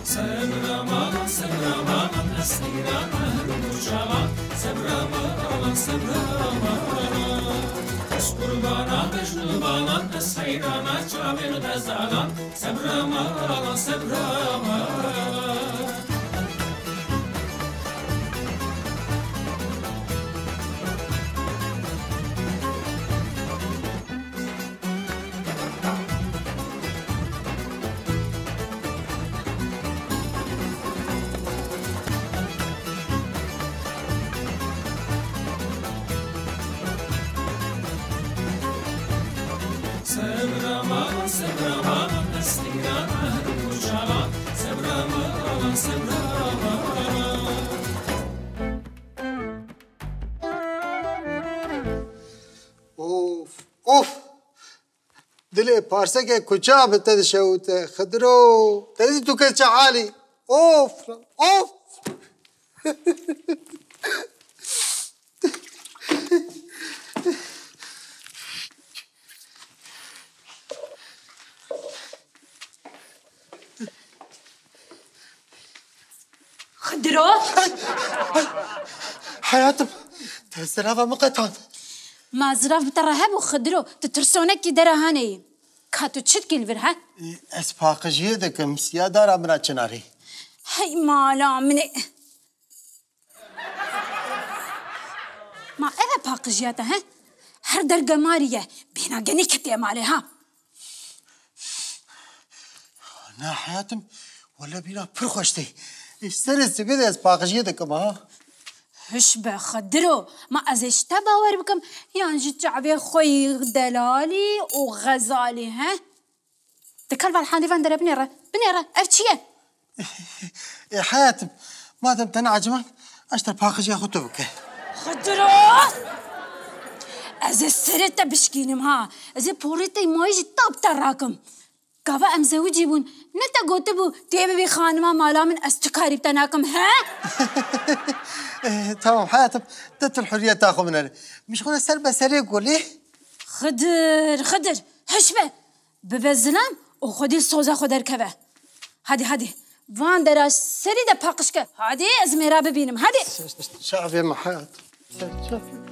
سبرمان سبرمان نسينا مهر وشغال سبرمان سبرمان قربانا بجنبانا نسينا ما جابر غزالا سبرمان سبرمان سبرمان سبرمان نسينا مهر وشغال سبرمان سبرمان اوف اوف دلي بارسك كوچا بتدشوت خضرو تدي تو كچا عالي اوف اوف خضرو حياتم تهزرافا مقطعن مازراف بترهب وخضرو تترسونك كي درهاني كاتو تشت كيلفر ها اسباقجيه دكم سيادار امرا چناري هاي مالا مني ما اذا باقجياتا ها هر درجة مارية بينا جني كتير مالها نا حياتم ولا بينا برخشتي استرس كده اسباقجيه دكم ها هش بخدرو ما ازش تباور بكم يعني جيت عبي خوي دلالي وغزالي ها تكلف الحاني فان درا بنيرة افتشيه يا حياتم ما دام تنا عجمان اشتر باقجيه خطوبك خدرو از سرت بشكينم ها از بوريتي مايج طاب تراكم كافا ام زوجي بون نتا قوتبو تيبي بي خانما مالا من استكاري بتناكم ها تمام حياتم تت الحريه تاخذ منها مش غير سربه سريق ولا خدر هشبه ببزلم وخدي الصوزه خدر كبه هادي وان دراش سري ده باقشك هادي ازميرا ببينم هادي شافي مع حياتم شافي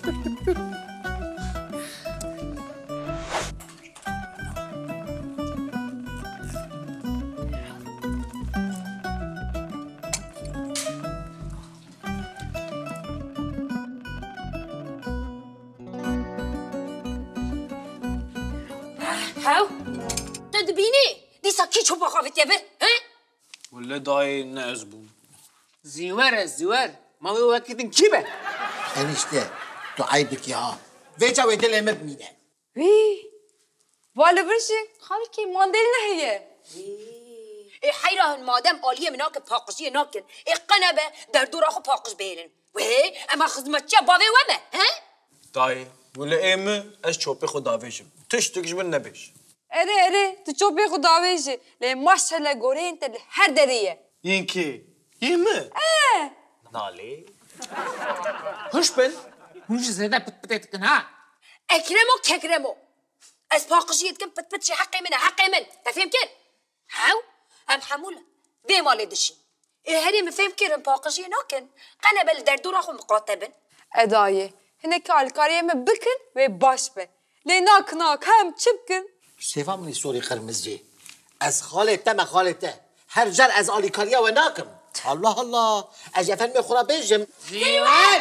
هاو تدبيني دي ساكي شو بخافت يبه ها ولا داي نازبون زوار ما هو وقتين كيبه انشته تعيبك يا فيجا ويدل مبنيده وي والا برشي خالكي ماندل نهيه اي حيرة مادام آلية مناك باقشية ناكن اي قنبه در دور اخو باقش بيرن وهي اما خدمتشا باوي وما ها داي ولا ايمه اش چوبي خدا ويشم تشتكش من نبيش اره تشوفي خداويشي لي ماشاءالله غوري انت هر دريه ينكي يمه نالي هش بن هنش زيادة بتتكن ها اكرمو ككرمو اس باقشية كم بتبتشي حقي من تفهم كن هاو ام حمولة بي مالي دشي اي هري مفهم كن باقشية ناكن قنبل در دور اخو مقاطبن ادايه هناك الكاريه مبكن وباش به ليناك هم تشبكن سيفا من سوري خرمزجي از خالته ما خالته هر جر از آلیکاریا و ناکم الله از يفهم خورا بيجم زيوان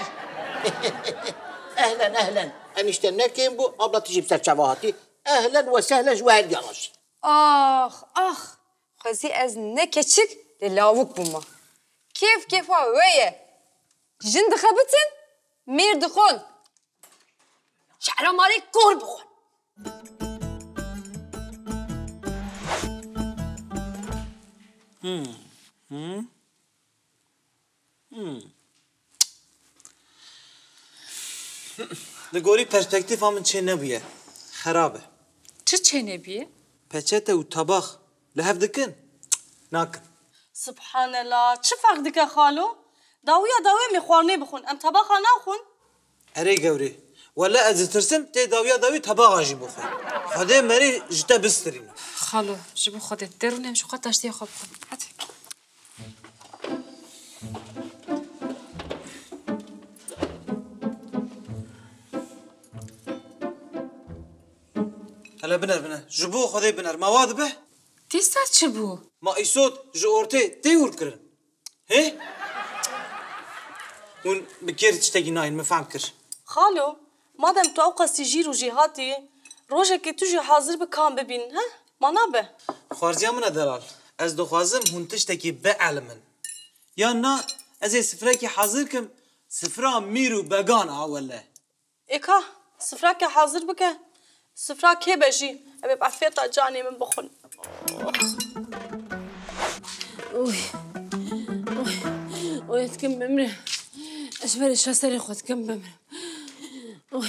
اهلا انشتن نكيم بو ابلا تجيب سرچواهاتي اهلا وسهلا جوال ياراش اخ خزي از نكچك للاوك بوما كيف ويه جند خبتن مير دخون شعره مالي كور بخون نقولي perspektif من چه نبيه خرابه چه نبيه peçete و طبخ لهف دكن ناكن سبحان الله چه فرق دکه خالو داوی میخوارنی بخون ام طبخ ناخون اري قوري ولا از ترسم تي داوي طبخ اجي بخون خدي مري جتا بسترين خالو جبو خودت درونم شو قد داشتی خواب کن هلا بنر جبو خذي بنر مواد به تیسا چه بو؟ ما ایسود جو اورته تیور کرن هی ون بكير تشتاقي ناين ما فهم كر خالو مادام تو اوقات سجير وجهاتي روجك تجي حاضر بكام ببين ها ما نابه خوارزيا من دلال از دو خوازم هون تشتاقي بعلمن يا نا از سفراكي حاضركم سفرا ميرو بغانا ولا ايكا سفراك حاضر بك سفراك هي بجي ابي بعفيطه جاني من بخن اوي تكم بمرم اشبر الشاسري خد كم بمرم اوي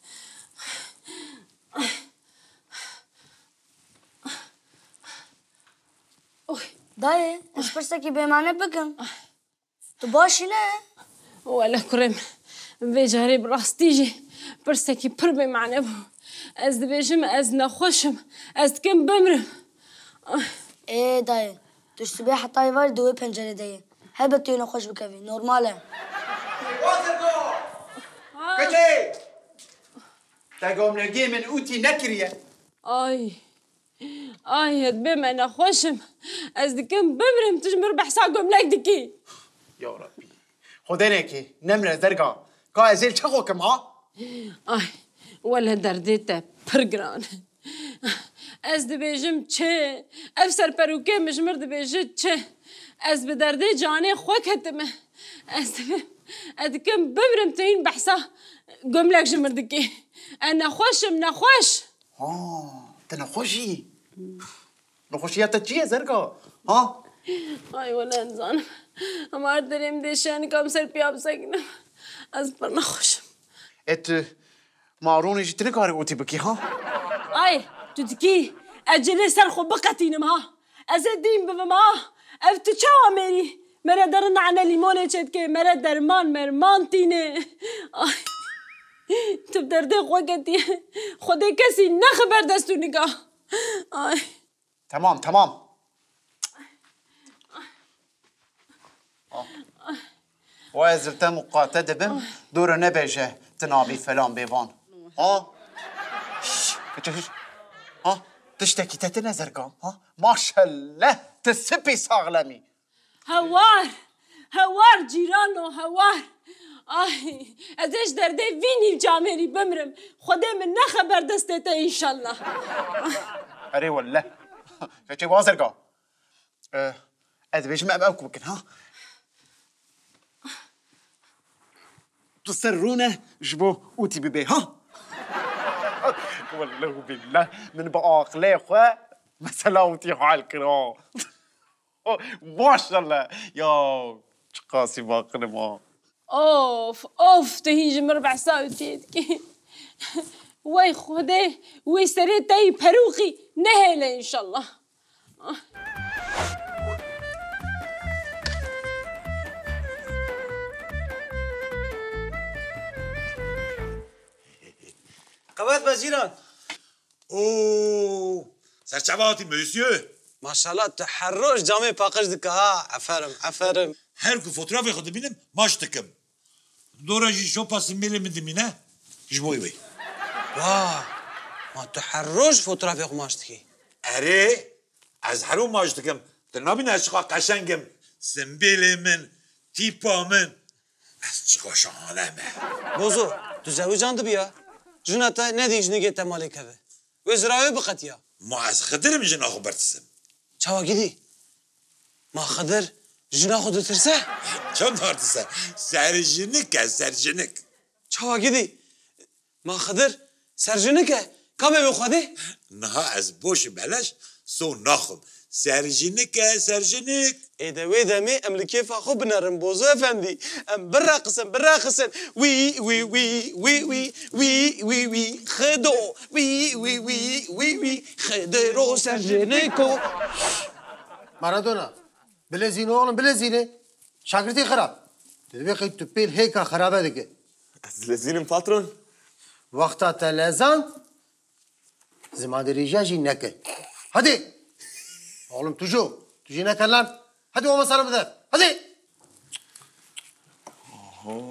داي ايش برسكي بمعنى بكم تباشي لا ولا كرم بيجاري براستيجي برسكي بربي معنى بو از دبيجم از نخوشم از كم بمرم ايه داي تشتبه حتى يفار دوي بنجري داي هبتو نخوش بكفي نورماله كتي تقوم نجي من اوتي نكريه آي هدبي ما نخوشم از دكم بمرم تجمر بحساقم لك دكي يا ربي خدينكي نمرة زرقاء قاعد تخوكم ها آي ولا درديته برقران از دبيجم چه افسر پروکه مجمر دبيجه چه از بدرده جانه خوک هتمه از دكم بمرم تين بحسا قم لك جمر دكي انا خوشم نخوش تنخوشي نخوشيات تجيه زرقاء ها آي ولا انسان हमारे दरिम देशान कम सर पे आप सकना आज पर ना खुश ات ماروني جيت نكاري اوتي بكي ها آي تدكي أجل سر خو بقتين ما أزدين بما أفتشوا ميري مرا درنا عنا ليمونة شدكي مرا درمان مرمان تينه آي تبدر ده خوكتي خدي كسي نخبر دستونيكا آي تمام وازلت مقاتد بم دور نبجه تنابي فلان بيفان ها ها تشتكي تتنا زرقاء ها ما شاء الله تسبي صاغلمي هوار جيرانو هوار آي ازيش درده فيني الجامري بمرم خده من نخبر دستته ان شاء الله اري والله كتي وازرقاء ادبيش ما ابقى بكن ها تسرونه جبو اوتي بيبي ها والله بالله من بآخله خو مثلا اوتي حال كرا ما شاء الله يا قاسي باقر ما اوف تهيج مربع ساوتيتكي وي خده وي سريتي بروقي نهله ان شاء الله قوات بزيران اوه سرچواتي مسيو ما شاء الله تحرش جامي باقش دكها عفرم هركو فوتوغرافي خد بينم ماشتكم دورا جي شو باس ميلي من دمينا جبوي وي واه ما تحرش فوتوغرافي خماشتكي اري از هرو ماشتكم تنابين اشقا قشنگم سمبيلي من تيبا من از چقا شانمه بوزو تزوجان دبيا جناتا ندي جنيجي تمالي كذا وزراوي بقتيا ما از خدرم جنا خبرتسم چاوا گيدي ما خدر جنا خود ترسه چون دارتسه سرجنك چاوا گيدي ما خدر سرجنك كامي بخدي نه از بوش بلاش سو ناخم سرجنك ايدا ويدا مي املكي فاخو بنرم بوزو افندي ام براقصن وي وي وي وي وي وي وي وي خدو وي وي وي وي وي خدرو سرجنكو مارادونا بلزينو oğlum بلزينه شاگردي خراب تبي قيت تبيل هيك خرابه دك لزينم باترون وقتا تلازان زمان ريجاجي نكل هدي oğlum تجي نكل lan hadi o masala بدر hadi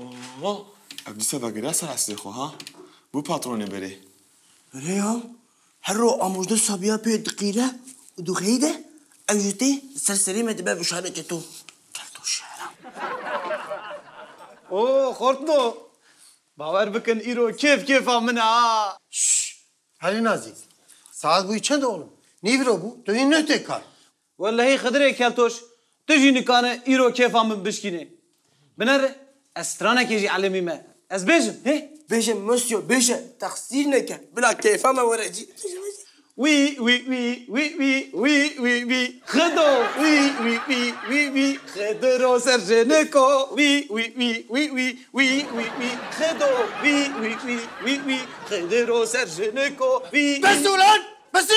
ابدي صدق راسل عسلخو ها بو باتروني بري ريال هرو آموزده سابیا پی دقیره و دو خیده اوجته سرسری مدبه بشاره که تو کلتو شهرم اوه خورتنو باور بکن ایرو کیف منه هلی نازی ساعت بوی چند oğlum نیورو بو تو این نه تکار والله خدره کلتوش تجي نكانه ايرو كيفا من بشكينه بنر استرانا كيجي علمي ما از بيجم هي بيجم مسيو بيجم تقصير نكه بلا كيفا ما ورجي وي وي وي وي وي وي وي وي خدو وي وي وي وي وي خدرو سرجنكو وي وي وي وي وي وي وي وي خدو وي وي وي وي وي خدرو سرجنكو وي بس ulan بس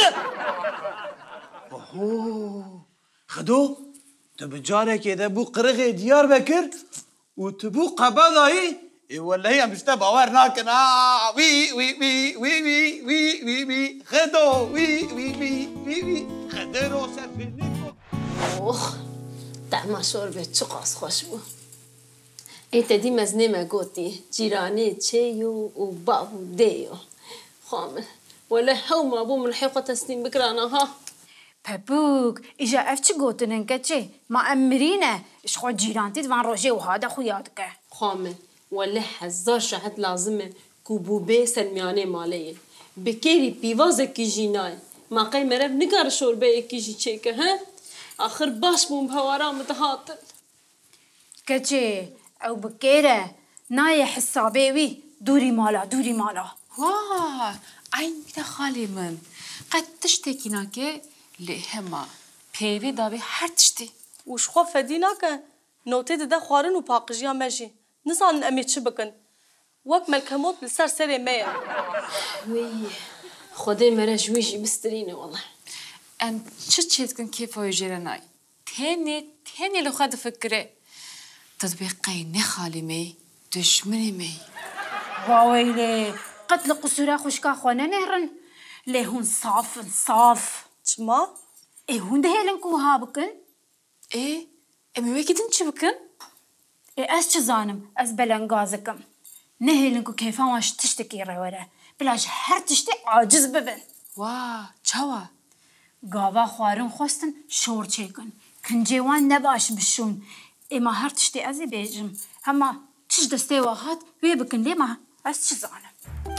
اوه خدو تبجارك اذا بو قرغي ديار بكر وتبو قبضاي ولا هي مش باور ناكن وي وي وي وي وي وي وي وي خدو وي وي وي وي وي خدرو سفينكو اوه طعم شوربه چقاس خوش بو ایت دی مزنه ما گوتی جیرانی چیو و بابو دیو خامل ولا هوما بو من حقه تسنين بكرانا ها بابوك إجا أفتش قوتن كتشي ما أمرينه إيش خو جيرانتي دوان روجي وهذا خوياتك خامل ولا حزار شهد لازمه كوبوبي سلميانه ماليه بكيري بيوازك جيناي ما قي مرب نقر شوربه كيجي تشيكه ها آخر باش بوم بهوارا متهاتل كتشي أو بكيره ناي حسابيوي دوري مالا واه عين بدا خالي من قد تشتكي ناكي لهما پیوی داوی هر تشتی وش خو فدينا كان نوتي ده خوارن وباقجيا ماشي نزان امي چه بكن وقت ملكموت بالسر سري ميا وي خدي مرا جويجي بستريني والله ام چه چيتكن كيف يجرناي تاني لو خد فكره تطبيقي نخالي مي دشمني مي واويلي قتل قصورا خوشكا خوانا نهرن لهون صاف تما إيه هون ده هلنكو هابكن إيه أمي ويكي تنشبكن إيه أس چزانم أس بلنغازكم نهلنكو كيفان واش تشتكي روره بلاش هر تشتي عاجز ببن واه چوا قاوا خوارن خوستن شور چيكن كنجيوان نباش بشون إما هر تشتي أزي بيجم هما تش دستي واحد ويبكن ليه ما أس چزانم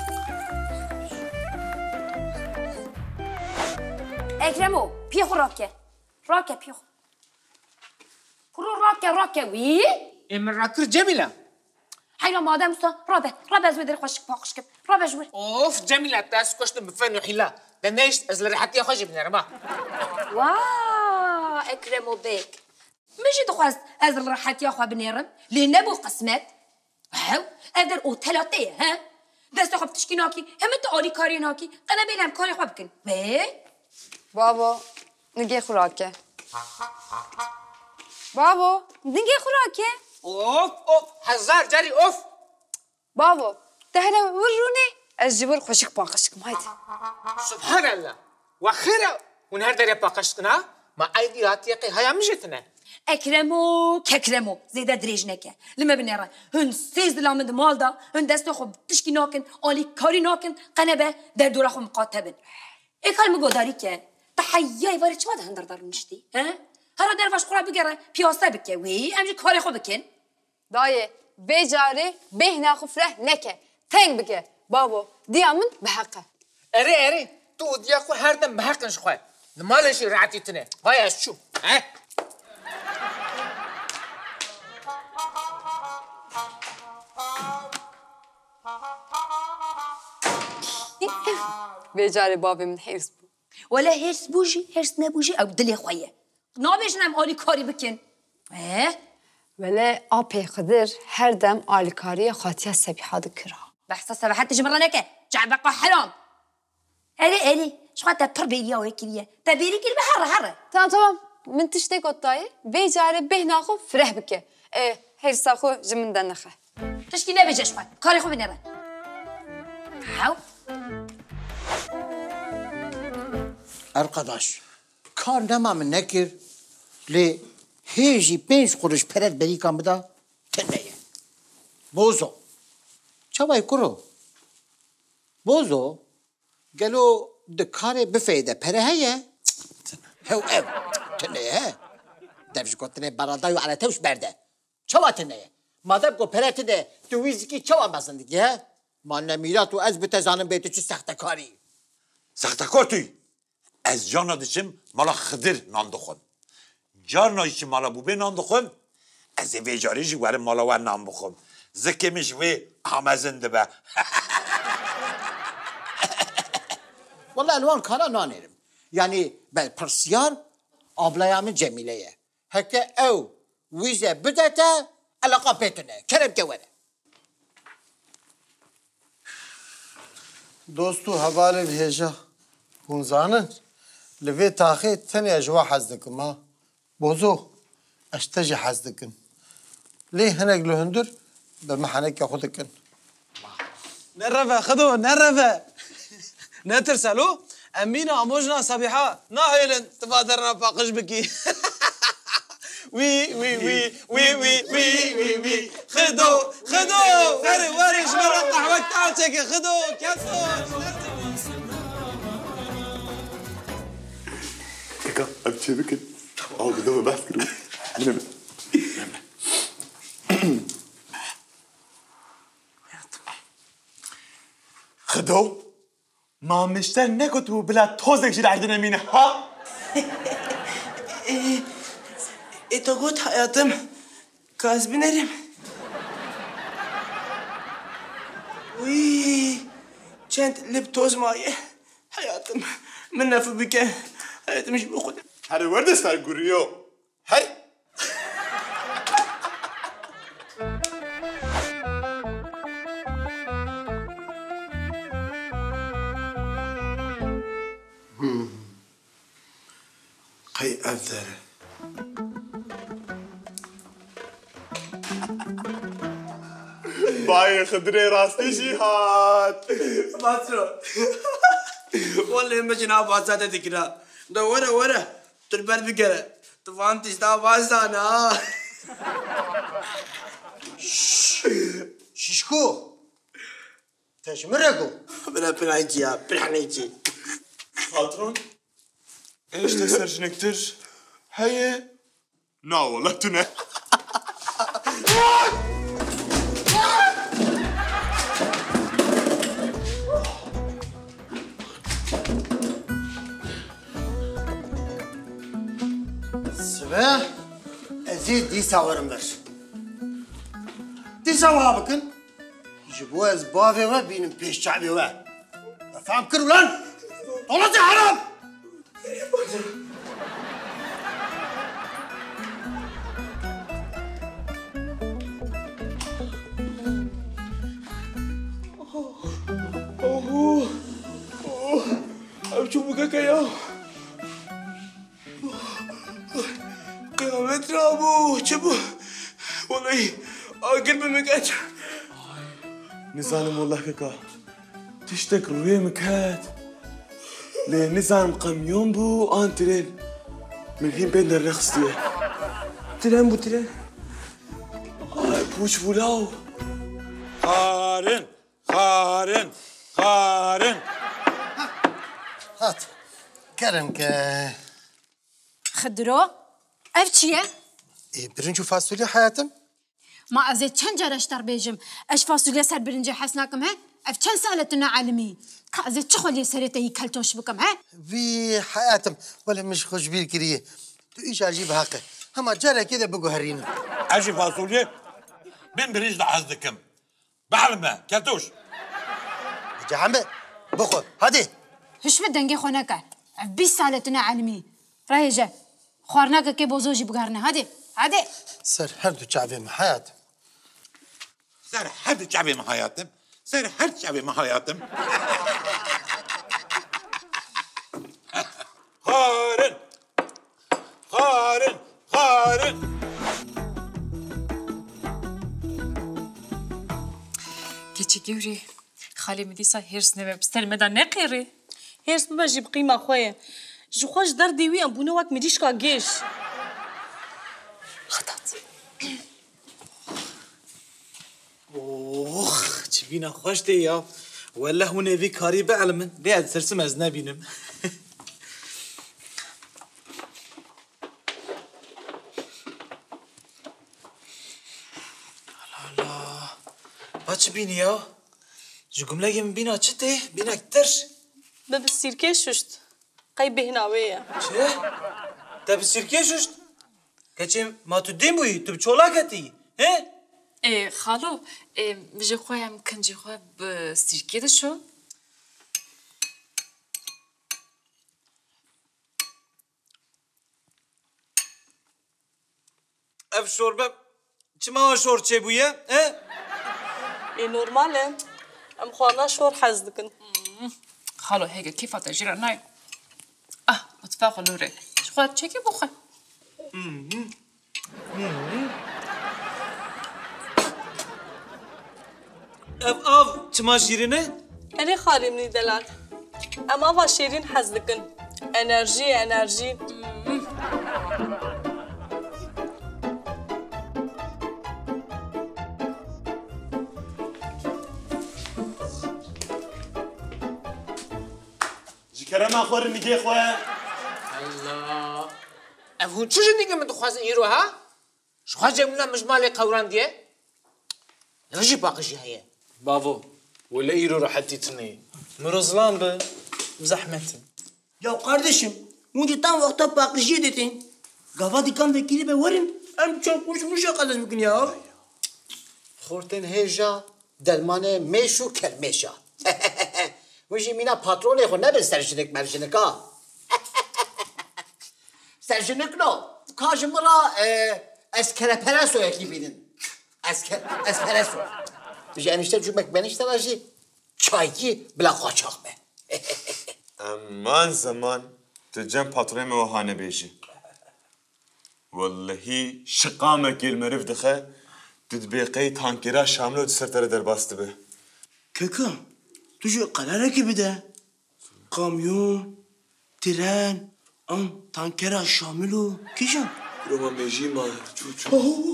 اکرمو پیخو راکه پیخو کرو راکه وی امر راكر جميلة حيلا مادام استا رابه از بدر خوشك باقش كم رابه جور اوف جميلة تاس كشت بفن وحلا دنيش از لرحتي اخوش بنرما واه اكرمو بيك ماشي تخواست از الراحات يا اخو بنيرم لنبو قسمت هاو ادر او ثلاثه ها دست خو تشكيناكي هم تعالي كاريناكي انا بينام كاري خو بكن به بابا نگه خوراکه بابا نگه خوراکه اوف هزار جاري اوف بابا تهلا وروني الجبر خوشك باقشكم هايدي سبحان الله وخيرا ونهار داري باقشتنا ما ايدي راتيقي هيا مجتنا اكرمو ككرمو زيدا دريجنكه لما بنرى هن سيز لامد مالدا هن دستو خو تشكيناكن اولي كاريناكن قنبه در دورا خو مقاتبن اكل مقداري كان تحيي وارد ما ده هندر دار نشتي ها هر در واش قرا بگره پیاسه بکه وی امجی کاری خو بکن دایه بجاری بهنا خفره نکه تنگ بکه بابا دیامن بحقه اري تو دياكو هردم بحقنش خوي مالش رعتيتنا هيا شو ها بجاری بابی حرص بو ولا هرس بوجي هرس نبوجي او دلي خويه نابجنم اولي کاری بکن ولی آبی خدر هر دم آلیکاری خاطیه سبیحه دکره بحث سبحت تجمرنا نكه جعبقه حرام الي شو حتى تربيه ويكليه تبيري كل بحر تمام من تشتي قطاي بيجاري بهناخو فرح بك هرساخو جمندن نخه تشكي نبيجش خوي كاري خو بنرا هاو Arkadaş, kar tamamı nekir, le heci 5 kuruş peret berikamı da teneye. Bozo. Çavay kuru. Bozo, gelo دكاري بفايدة برهية هو تنيه دفش قلتني برادايو على توش برده شوا تنيه ما دب قو براتنه تويزكي شوا بزندگی ها ما نمیرات و از بتزانم بیتو چه سختکاری سختکار توی از جانا دشم مالا خدر ناندخون جانا ایشی مالا بوبه ناندخون از ویجاریشی وره مالا ور نام بخون زکمش وی همزنده به والله الوان کارا نانیرم یعنی بل پرسیار آبلایام جمیله هکه او ویزه بدته علاقه بیتونه کرم که وره دوستو هبال بهجا هونزانن لفي تاخي تاني اجوا حزدكم ما بوزو اشتجي حزدكن ليه هناك لهندر بمحنك ياخذكن نرفه خذوا نرفه نترسلوا امينه اموجنا صبيحه ناهيلن تبادرنا باقش بكي وي وي وي وي وي وي وي وي خذوا وري شمال القهوه تاعتك خذوا كفوا كاكا أبتشي بكن أو بدو بحث كده خدو ما مشتر نكتو بلا توزك جد عندنا مين ها إتا قلت حياتم كاز بنرم وي كانت لبتوز ماي حياتم من نفو بك حياتم مش بخد هذا ورد سر قريو هاي قي أبدر باي خضري راستي جهاد ماترو والله ما جناب عزادة ذكرى ده ورا تربر بقرة طبعا تشتا بازانا ششكو تشمرقو بلا بنايجيا بنحنيجي باترون ايش تكسرش نكتر هيا لا والله تنا سبا ازيد دي ساورم برش دي ساوها بكن جبوا ازبافي و بينم بيش شعبي و فهم كرولان طولتي حرام أشوفك كيا قيامت رابو شبو والله قلبي مقاطع نزانم والله كاكا تشتك روي مكات ليه نزانم قام يوم بو ترين من الحين بيننا الرخص دي تلين بو تلين بوش بولاو خارن هات كرم خدرو اف چیه؟ برنج و فاصوليا حياتم ما ازيد چند جرش در بیجم اش فاصوليا سر برنج حس ناکم ها؟ اف چند سالتنا عالمي که ازيد چه خلی سرته ای کلتوش بکم ها؟ في حياتم ولا مش خوش بير كريه تو ايش اجيب حقه هما جرى كده بقوا هرينا اجي فاصوليا من بريج حزدكم بعلمه كلتوش جحمه بخور هادي هش بدنگی خونه که 20 سالتنا عالمي رايجه خوارناك كي بوزوجي بقارنا هادي سر هردو شعبي من حياتم سر هر شعبي من حياتم سر هر شعبي من حياتم خارن كيتشي جوري خالي مديسا هيرس نبي بستر مدى نقيري هيرس ببجي بقيمة خويا جو خوش دردي وي ام بونو وقت مديش كا جيش خطط اوخ چبینا خوش دی یا ولا هو نبي كاري بعلم ليه ترسم أزنبي نم الله باش بيني يا جو جملة يم بينا شتى بينا كتر بسيركي ششت قي بهنا ويا شو تبي سيركي ششت كتشم ما تدين بوي تبي شولا كتي ها إيه خالو إيه بيجي خويا ممكن جي خويا بسيركي ده شو اف شوربه چما شور چه بويه ها اي نورمال ام خوانا شور حزدكن خالو هيك كيف تجرى ناي متفاق لوري شو خويا تشيكي بوخه اف چما شیرینه انا خالي مني دلال اما افا شيرين حزدكن انرجي كرم أخبار نيجي خواه الله أفهم شو جديك من تخواز إيروها؟ شو خواز جملة مش مالي قوران ديه؟ نجي باقي هي بابو ولا إيرو راح تتني مرزلان به زحمته Ya kardeşim, bunu tam vakta bakıcı dedin. Gava dikan vekili be varın. Hem çok konuşmuş ya kardeş bugün ya. خورتن هجا درمان میشو کرمیشا وجی مینا پاترونه خو نبر سرجنک مرجنکا سرجنک نو کاجمرا اسکرپرسو یکی بینن اسپرسو وجی انشته جومک بنشته راجی چایکی بلا قاچاق به امان زمان تجمع پاترون موهانه بیشی والله شقامك المرف دخه تدبيقي تانكيرا شاملو تسرتر در باست به Kaka, tujue karara gibi de. Kamyon, tren, tankera şamilu. Kişan? روما ميجي ما تشوتشو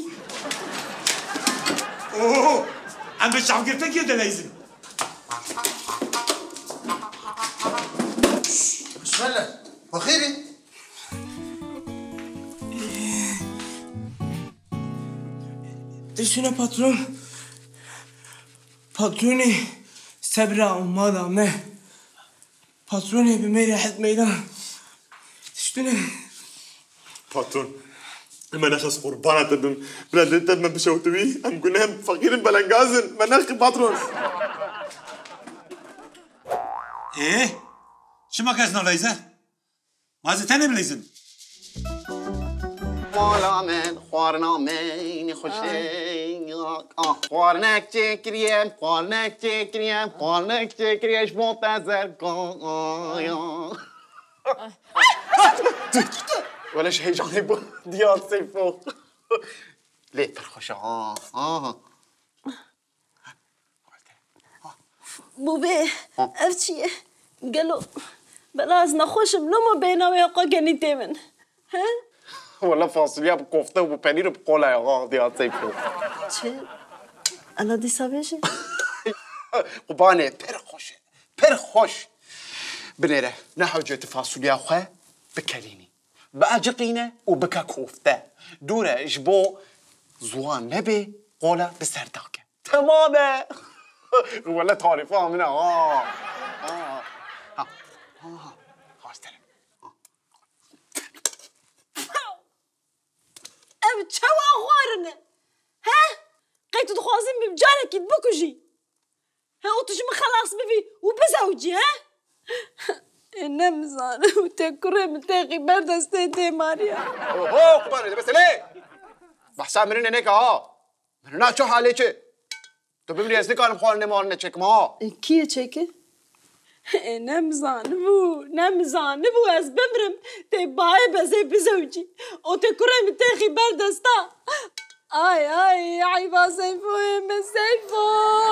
اوه ام به شام گرفتن کی دلایزم بسم الله بخيري Üstüne patron. Patroni sebra madame. Patroni bir meyrehet meydan. Üstüne. باتون ما نخص قربانة تبم بلاد تبم بشوتوي ام قلنا هم فقير بلنغازن ما نخي باترون ايه شو ما كاز نوليزه ما زتني بليزم مالا من خوارنا من خوشی خوارنک چکریم منتظر کن ولاش هیجانی بود دیار سیفو لیتر خوشه بوبه اف چیه گلو بلا از نخوشم نمو بیناوی آقا گنیته من ها ولا فاصلیه با کوفته و با پنیر و با قلعه آقا دیار سیفو چه؟ انا دیسا بیشه؟ قبانه پر خوش بنيره نحو جيت فاصوليا خواه بكاليني بأجقينه وبكا كوفته دوره جبو زوان نبي قوله بسرداكه تمامه ولا تعرفها منها ام تشوا خوارنه ها قيتو تخوازين بمجارك يدبكوجي ها وتجمع خلاص بفي وبزوجي ها نمزان وتكره متاقي برد استيتي ماريا اوه قبانه بس ليه بحساب منين هناك من هناك شو حالي چه تو ببینی از نکارم خوار نمارنه چکم کیه چکه؟ نمزان بو از بمرم تی بای بزی بزوجی او تی کرم تیخی بردستا آی عیبا سیفو من سیفو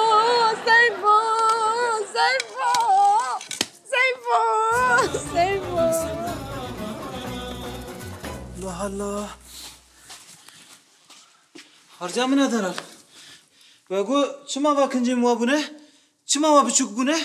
الله هرجع من هذا بقول شو ما باكنجي موابونه چی ماما بچوک بونه؟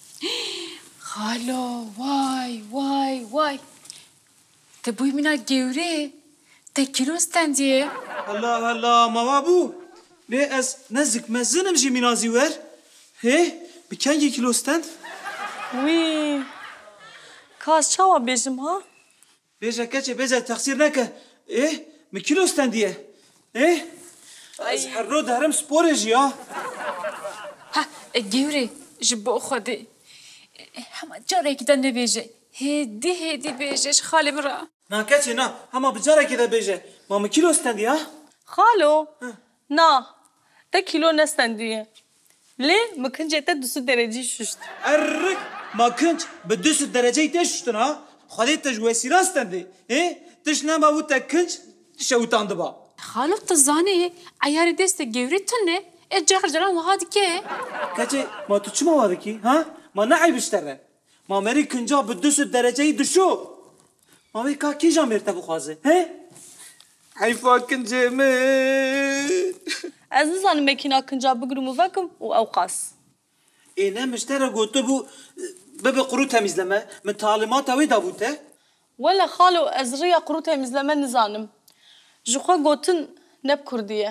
خالو وای وای وای تبوی منا گوره تا کیلو استندیه هلا هلا ماما بو نه از نزدیک مزنم جی منازی ور هی بکنگی کیلو استند؟ وی کاس چاوا بیجم ها؟ بیجه کچه بیجه تقصیر نکه مکیلو استندیه از هر رو دارم سپوره جی ها ها گوره جبو خودی همه جاره که دنه بیجه هدی بیجهش خالی مرا نه کچه نه همه بجاره که ده بیجه ما مکیلو استندی ها؟ خالو نه ده کیلو نستندیه لی مکنجه تا 200 درجه ششت ارک ما کنج به 200 درجه تشتن ها خودی تجویسی راستندی تش نما و تا کنج شوتانده با خالو تزانه عیار دست گوری تنه جاخر جلان وهاد که کچه ما تو چی مواد کی ها ما نعی بشتره ما مری کنجا به 200 درجه دشو ما می کا کی جا مرتب خوازه حیفا کنجه من از نزانم مکینا کنجا بگرم و وکم و اوقاس اینه مشتره گوته بو ببه قرو تمیزلمه من تعلیمات اوی دابوته ولا خالو از ریا قرو تمیزلمه نزانم جخوا گوتن نب کردیه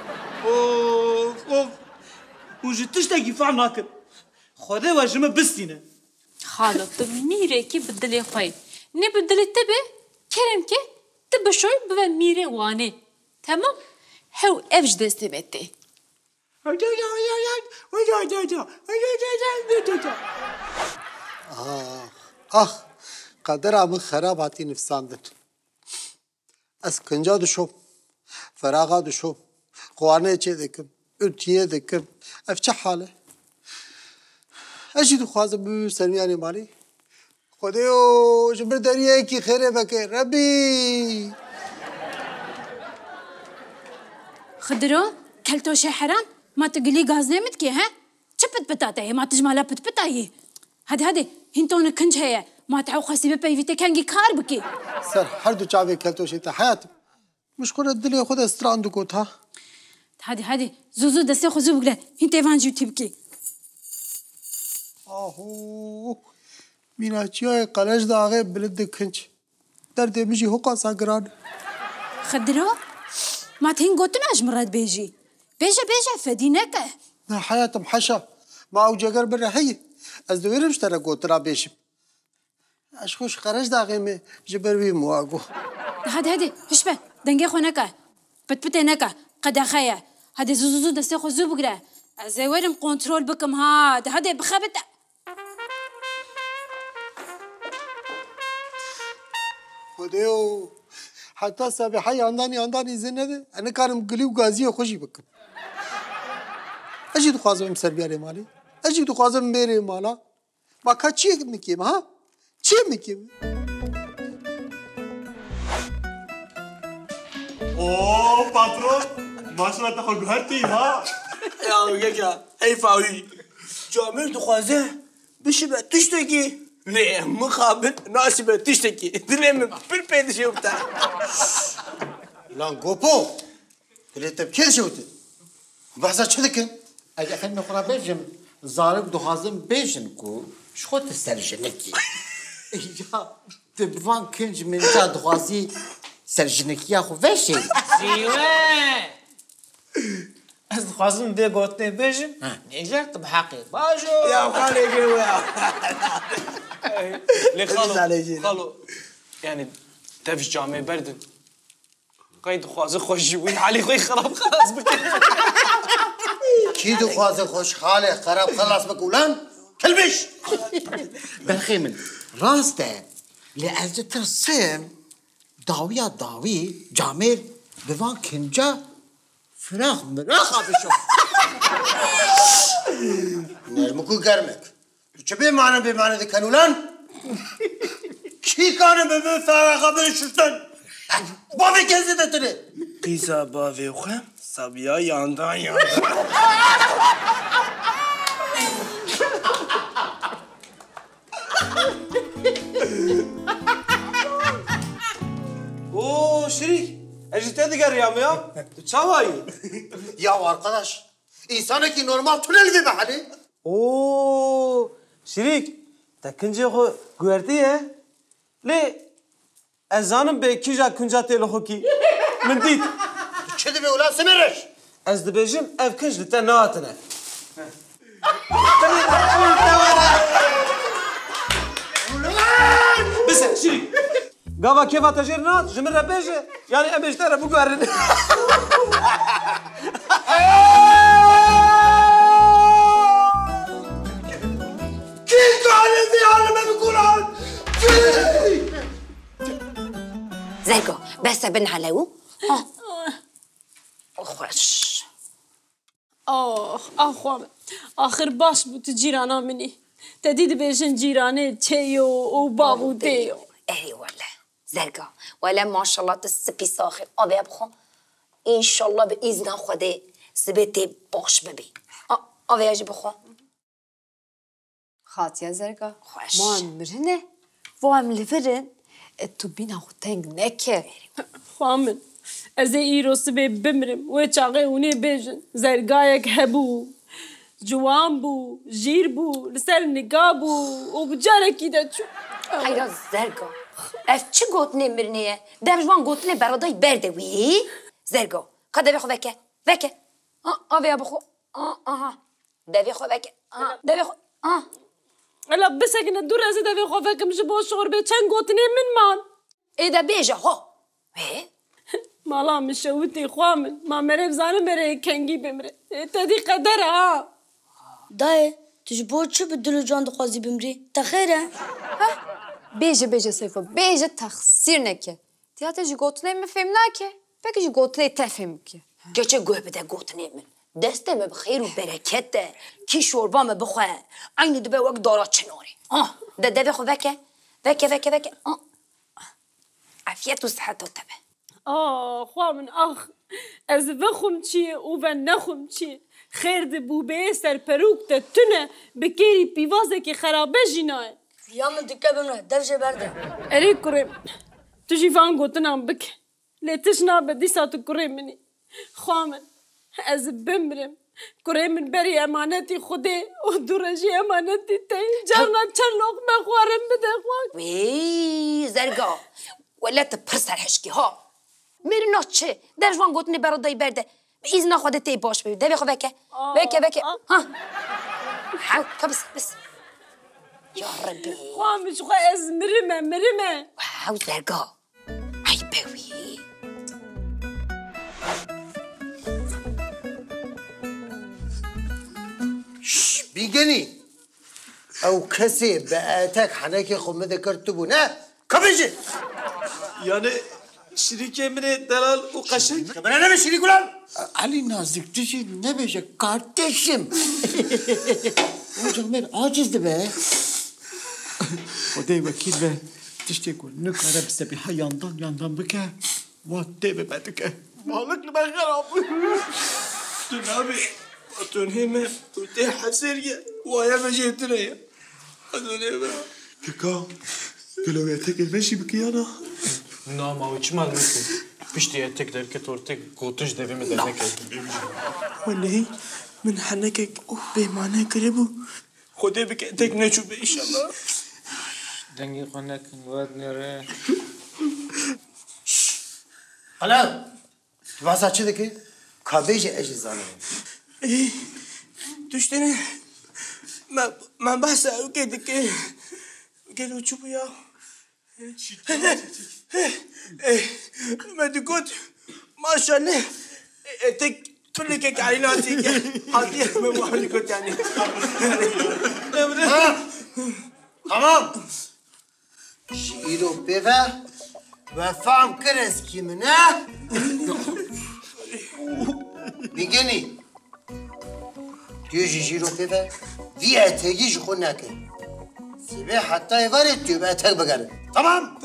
اوف وجه تشتاقي فعل ناكل خده واجمه بستينه خالو طب ميري كي بدلي خوي نبدل تبه كرم كي تبه شوي ببا ميري واني تمام هو افج دستي بتي قدر من خراباتي نفساندن از کنجا دشوم فراغا دشوم قوانه چه دکم ارتیه دکم اف چه حاله اجي دخوازه ببي سرمياني مالي خديو جبر دريه كي خيره بكي ربي خضرو كلتو شي حرام ما تقولي غاز نمت كي ها شبت بتاتا ما تجمالا بتاي هادي هنتون كنج هي ما تعو خاسي بيفيتي كانجي كار بكي سر هردو چاوي كلتو شي حياتي مشكلة الدنيا خد استران دكوتها هادي زوزو دسي خزو بقلا هنت ايفانجيو تبكي آهو میناچیای قلش داغه بلد کنچ درد بيجي هوقا ساگران خضرو ما تين قوتنا اجمرات بيجي فدينك نا حياتم حشا ما او جگر بره هي از دویرم شتره قوتنا بيشم اشخوش قلش داغه مي جبر بي مواقو هادي هشبه دنگي خونكا بتنكا قد خيا هادي زوزو دسي خزو بقلا زويرم كنترول بكم هادي بخبت خديو حتى سابحي عنداني زنده انا كان مقلي وغازيه خوشي بكم اجي دخوازم سربياري مالي اجي دخوازم ميري مالا ما كاتشي مكيم ها چي مكيم اوه patron ماشاءالله تاخذ بهرتي ها يا اي فاوي جامل دخوازه بشبه تشتكي ليه مخابن ناسبه تشتكي دلم بالبيت شو بتاع لان جوبو قلت بكير شوتي بحثا شدكن اجا فن نقرا بيجم زارب دخازم بيجن كو شخوت السرجنكي يا تبفان كنج من جا دخازي سرجنكي اخو فشي زيوه از خوازم ده گوتنه بيجم نيجر بحقي باجو يا خالي جوا لي خالو يعني تفش جامع بردن قايد خوازه خوش وين علي خوي خراب خلاص بك كي دخوازه خوش خاله خراب خلاص بقولان كلبش بالخيمن راسته لأجل ترسم داوي جامل بوان كنجا فراغ مراخا بشو نرمكو گرمك چه بمعنى ده كنولان كي كان بمن فراغا بششتن بافي كنزي ده تنه قيسا بافي وخم صبيا ياندان اوه شريك اجي تدقر يا ميا تشاواي يا arkadaş insanı ki normal tünel gibi hali اوه شریک تکنجی خو گوردیه لی ازانم به کیجا کنجا تیلو خو کی من دید چه دی به اولاد سمرش از دبیجم اف کنج لتا ناتنه بس شریک قاوا كيف تجير نات جمرة بيجي يعني أبي اشترى بقارن كيف تعلمني على ما بيقول عن زرقا بس بن علو خوش آخوام آخر باش بود جیرانا منی تدید بیشن جیرانه چیو و بابو دیو اهي والله زرقا ولا ما شاء الله تسبي ساخر أبي أبخم إن شاء الله بإذن خدا سبتي باش ببي أبي أجي بخم خاطية زرقا خوش ما مرهنه وام لفرن تو بينا خوتنگ نكه خامن از ایرو سبی بمرم و چاقه اونه بیجن زرگایک هبو جوان بو جیر بو لسر نگاه بو و بجارکی دا چو هيا زرقا اف چه گوتنه مرنیه دمجوان گوتنه برادای برده وی زرقا که دوی خو وکه وکه آوی ابو خو آها دوی خو وکه دوی خو الا بسکن دور از دوی خو وکم جبو شوربه چند گوتنه من مان ایدا بیجه ها مالا مشوتي خوامن ما مريب زانه مري كنگي بمره تدي قدر ها داي تجبو چه بدلو جان دخوازي بمري تخيره بيجي سيفو بيجي تخسير نكه تياتا جي قوتنه مفهم ناكه بكي جي قوتنه تفهم كه گچه گوه بده گوتنه من دسته ما بخير و بركته كي شوربا ما بخواه عين دبه وقت دارا چناري ده دوي خو وكه عافيت و صحت و تبه خوامن آخ از بخم چیه و نخم چیه خیر ده بوبه سر پروک ده تونه بکیری پیوازه که خرابه جیناه یا من دکه بمره دفشه برده اری کریم تو جیفان گوتنام بک لیتش نابه دی ساتو کریم منی خوامن از بمرم کریم بری امانتی خوده و دورجی امانتی تی جانا چند لقمه خوارم بده خواه وی زرگا ولا تبرسر حشكي ها ميرنا تشي دجوان قوتني براداي برده بإذن خودت تي باش ببي دبي خو وكه ها حاو بس يا ربي مش خو از مرمه حاو زرقا عيبوي بيجني او كسي بقاتك حناكي خم ذكرت بنا كبيجي يعني شريك من دلال وقشنگ خبر انا مش شريك ولا علي نازك تشي نبيش كارتشم وجمال عاجز دبه خدای وکیل به تشتی کن نکاره بسبیحه یاندان بکه واده ببدکه مالک لبه خراب تنابي تنهمه وتي حسيرية ويا مجيتنا أدوني كيكا قلويتك المشي بكيانا نه ما چی معلومه که پشتی اتک در که تورتک گوتش دوی مدرنه که ولی من حنکك بيمانه قريبو خدي بك اتك نشوف ان شاء الله دنگی خانه واد نره حالا واسه چه دکی کابیج اجزانه ايه تشتني ما بحث كده قالوا شوفوا يا ما تقول ما شاء الله تك تلك عيناتي حاطيه من واحد كنت يعني تمام شيرو بيفا وفهم كرس كي منه بيجني تيجي شيرو بيفا فيها تيجي شخونك سيبي حتى يفرد يبقى تك بقرب تمام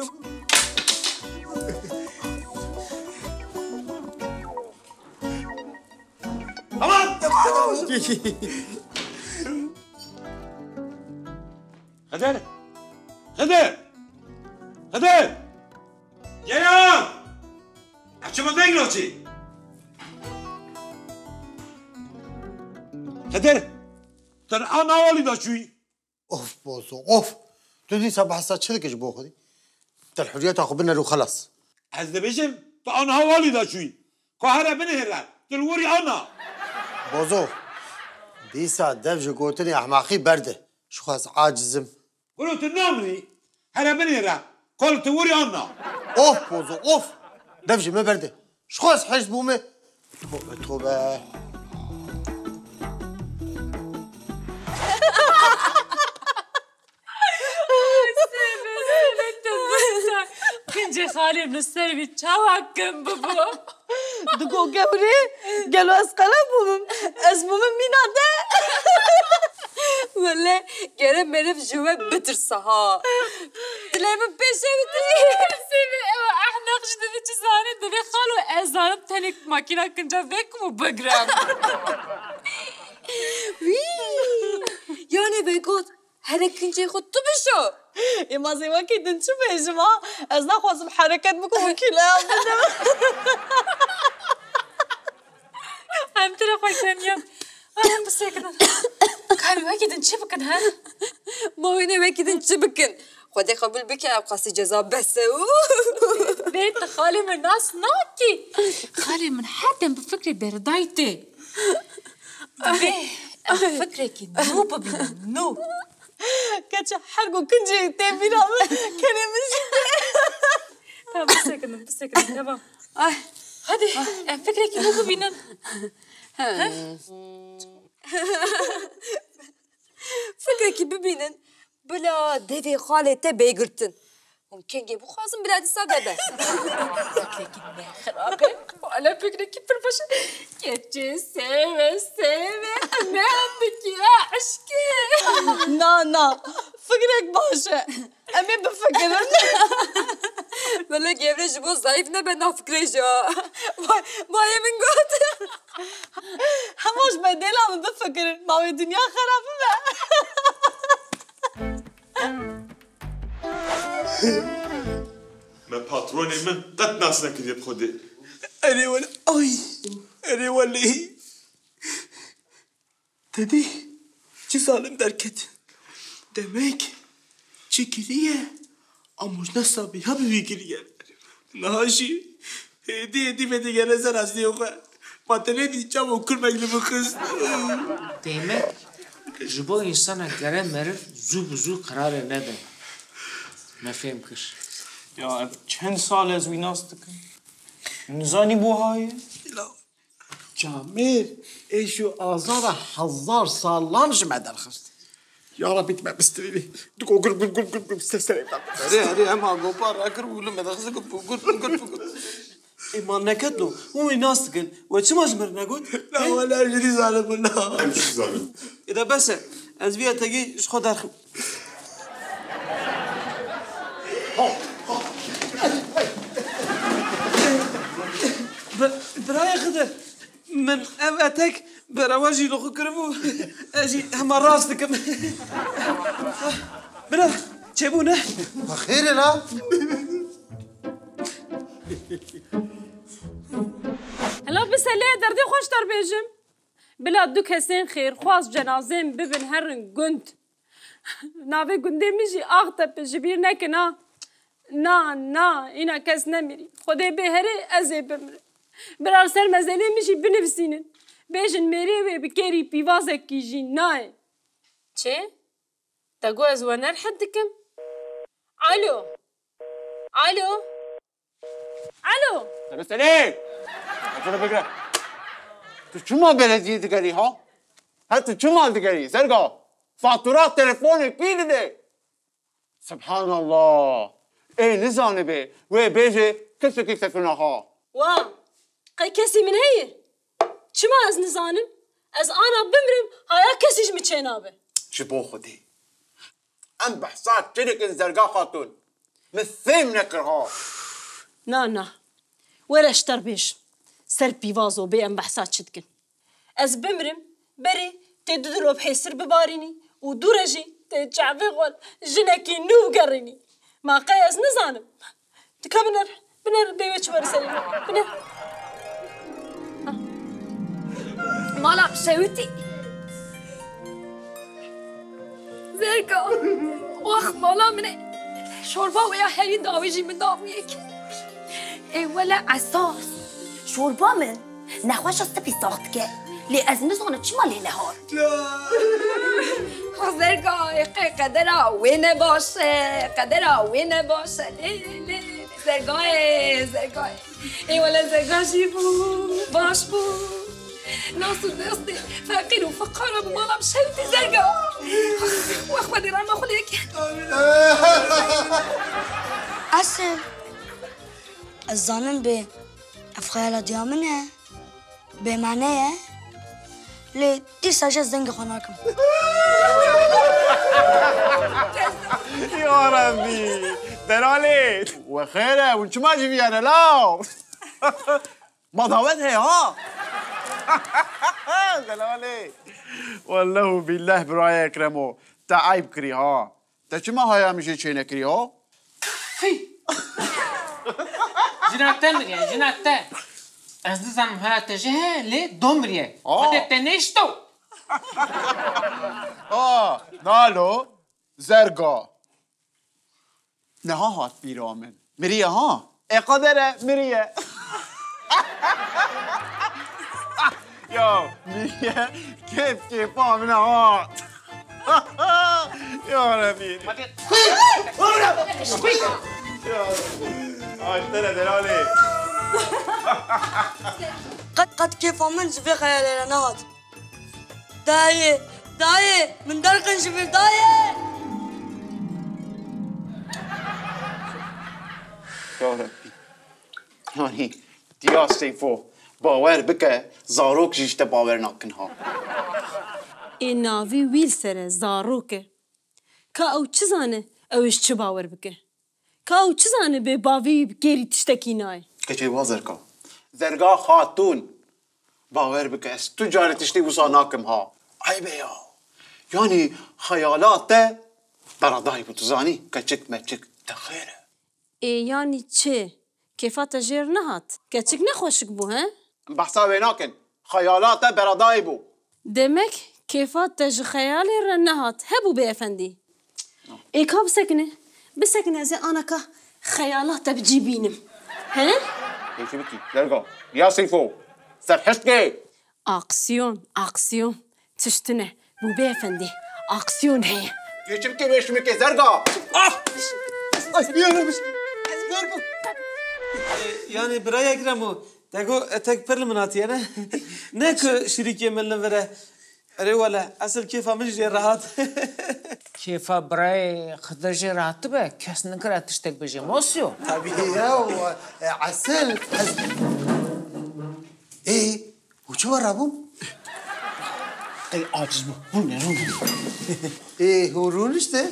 خدر يا أشوف ما تقولي خدر تر انا والدا شوي اوف بوزو اوف تدي صباح الساعه شدك ايش بوخدي انت الحريه تاخذ بنا وخلاص از بيجم انا والدا شوي كهرا بنهرا تلوري انا بوزو ديسا دفج قوتني احماقي برده شو خاص عاجزم قلت النامري هرا بنهرا قلت توري انا اوف بوزو اوف دفج ما برده شو خاص حجز بومه توبه كنجي خالي من السربي تشاوكم بابا دقو قبري قالوا اسقلب اسمه من مين هذا ولا قرب مرف جوا بترسها تلاقي بيشة بتري سيبي احنا خشنا في زاني دبي خالو ازانب تاني ماكينة كنجا فيكم وبقرام يعني بيقول هذا كنجي خد بشو يا ما زي وكي نشوف يا جماعة أزنا خواصم حركات بكم وكلا هم ترى خوي ثانية أنا بس هيك كانوا أكيد نشبكن ها ما وين أكيد نشبكن خدي قبل بك أبقاسي جزاء بس بيت خالي من ناس ناكي خالي من حدا بفكري بردايتي فكرك نو ببنا نو كاتش حرقو كنجي تبينا كان مش بس هيك تمام هذه فكرك نو ببنا فكرك ببينن بلا ديفي خالي تبي قلتن ممكن جيبو خازم بلاد السبب فكرك خرابة وعلى فكرك بالبشر كتشي سيمة ما عندك يا عشكي نا فكرك باشا أمي بفكرن بلا جيبري جبو ضعيفنا بنا فكريجا ما من قوت هماش بديل عم بفكرن ما الدنيا خرابة ما باتروني من قد ناس نكر يبخدي أنا ولا أنا ولا هي تدي چی ظالم درکت demek çekiliye amuş nasıl bir haber biriye naşi hedi ve de gelezen aslı yok matene diyeceğim okur mektubu kız demek جبو insana göre merif zu karar neden mefhem kır ya çend sal ez vinastık nizani bu haye جامير ايشو آزار 1000 سالان جمع خست يا رب تبع بستريلي دقو قل استسلم هذه هم هاقو بار اكر ولا ما دخزك قل إيمان نكدلو هو يناستقل وشو ما جمر نقول لا ولا جدي ظالم ولا امشي ظالم إذا بس أزبيا تجي إيش خد أخ براي خدر من أبتك برواجي لخو كرمو أجي هم راستك بلا جيبونا خير لا هلا بس ليه دردي خوش تربيجم بلا دو كسين خير خواص جنازين ببن هرن قند ناوي قندي ميجي اغتب جبير نكنا نا اینا کس نمیری خدای بهره ازی بمره برار سر مزنه میشی بنفسینن بیشن میری و بکری پیوازه کیجین نای چه؟ تقو از ونر حدکم؟ الو بس ليه؟ أنا فكرة شو ما بلدية تقري ها؟ هات شو ما تقري سرقة فاتورات تليفوني كيد ده سبحان الله إيه نزاني به وبيجي كيف تكونها واه قي كسي من هي شما از نزانم از انا بمرم هيا كسيش متشينابه شبو خدي أم بحصات تلك الزرقاء خاتون مثيم نكرها نا ورش تربيش سر بيوازو بي ام بحثات شدكن از بمرم بري تددلو بحيسر بباريني ودورجي تجعبي غول جنكي نو قريني ما قياس نزانم تكبنر بنر بيوتش ورسالي بنر مالا شوتي زرقا واخ مالا منه شوربا ويا هري داويجي من داويك اي ولا اساس شوربا من نخواش استبي ساختك لي از نزونه چما لي نهار زرقا قدرا وين باشه قدرا وين باشه لي زرقا اي ولا زرقا جيبو باش بو ناس دستي فقير وفقارة بمالا مشوتي زرقا واخواني راما خليك أصل الظالم به أفخيالة ديامنه بمعناه لي تيسا جاز زنق خناكم يا ربي دلالي وخيره وانت ما جيبي انا لا ما ضوتها ها دلالي والله بالله براي اكرمو تعيب كري ها تا ما هيا مشي چينه كري ها جناتن يا جناتن از دزم ها تجه لي دومريه خدت نشتو نالو زرقا نهاهات بيرامن مريا ها اقدر مريا يا مريا كيف من هات يا ربي اشترى دلالي قد كيف من زفي خيال نهات داي من درقن شفيف داي يا ربي يعني ديا سيفو باور بك زاروك جيشت باور ناكنها ناوی ویل سره زاروکه که او چه زانه اوش چه باور بکه که او چه زانه به باوی گری تشتکی نای كشي وزرقا زرقا خاتون باور بك استو جاري تشتي وصاناكم ها عيب يا يعني خيالات براداي بتزاني كچك مچك تخيره یعنی چه کیفات جیر نهات کچک نخوشک بو ها بحثا بيناكن خيالات براداي بو دمك كيفات تج خيالي رنهات هبو بأفندي إيكا بسكنه زي أنا كا خيالات بجيبينم ها؟ ايش بكي زرقا يا سيفو سرحشتكي أقسيون تشتنه بو بأفندي أقسيون هي ايش بكي زرقا يعني براي اكرمو تاكو اتك برلماناتي انا ناكو شريكي من لفره اري ولا اصل كيف مش راحت كيف براي خدجي راحت به كاس نكره تشتك بجي موسيو طبيعي عسل ايه وشو رابو اي عاجز هون ايه هو رونشته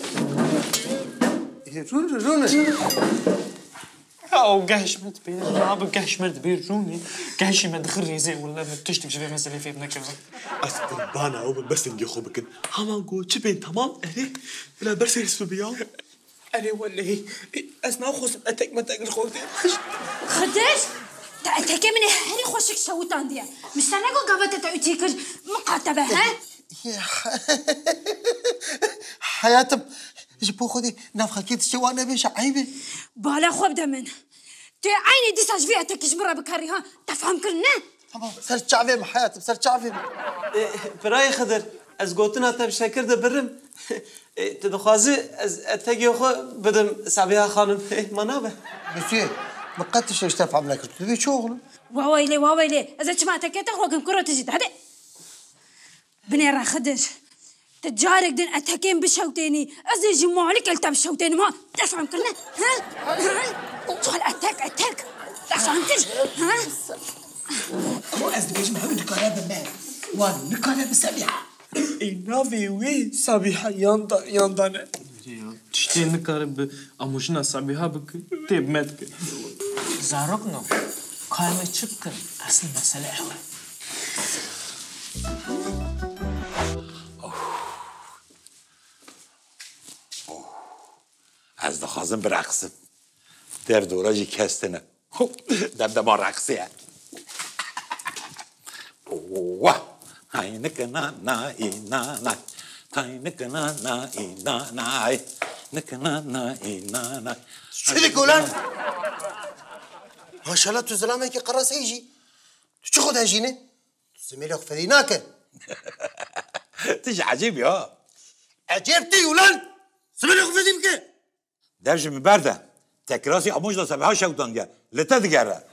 رون او قهشمت بير راب قهشمت بير روني قهشمت خريزي ولا بتشتم شبه مسألة في ابنك أستنبانا أو بس نجي خوبكن هما تشبين تمام أري لا برسل السبيان أري ولا هي أسمع خوش أتك ما تقل خوتي خدش تأتيك من هري خوشك شوتان ديا مش تناقو قبضة تأتيك مقاتبة ها حياتم جبو خذي نفخة كيت شوانا بيش عيبة بالا خوب دمن تي عيني دي ساج فيها تكش برا بكاري ها تفهم كلنا تمام سر شعبي حياتم سر شعبي براي خضر از قوتنا تب شكر ده برم تدخوازي از اتاقي خو بدم سابيها خانم ما نابه بسيه مقدش اشتاف عملك تبي شغل واويلي اذا سمعت كده خوكم كره تجي هذا بني را خدر تجارك دين اتاكين بشوتيني ازي جمع لك التب شوتيني ما تفهم كلنا ها شغل اتاك تفهم كل ها هو أزدواج ما هو نكارا بمان وان نكارا بسابيحة إنافي وي سابيحة ياندانا تشتي نكارب أموشنا صعبها بك تيب ماتك زارقنا قائمة شبكر أصل مسألة حوى از دخوازم برقصم در دوراجی کستنه دمدما رقصیه واه هاي نكنا نا نكنا نا ناي نكنا نا شو ذيك ولان؟ ما شاء الله تو زلامه كي قراص يجي شو خد هجينه؟ زميلك فديناك تيجي عجيب يا عجبتي ولان زميلك فدينك درج من برده تكراسي اموج دا سبها شوطانجا لتدقره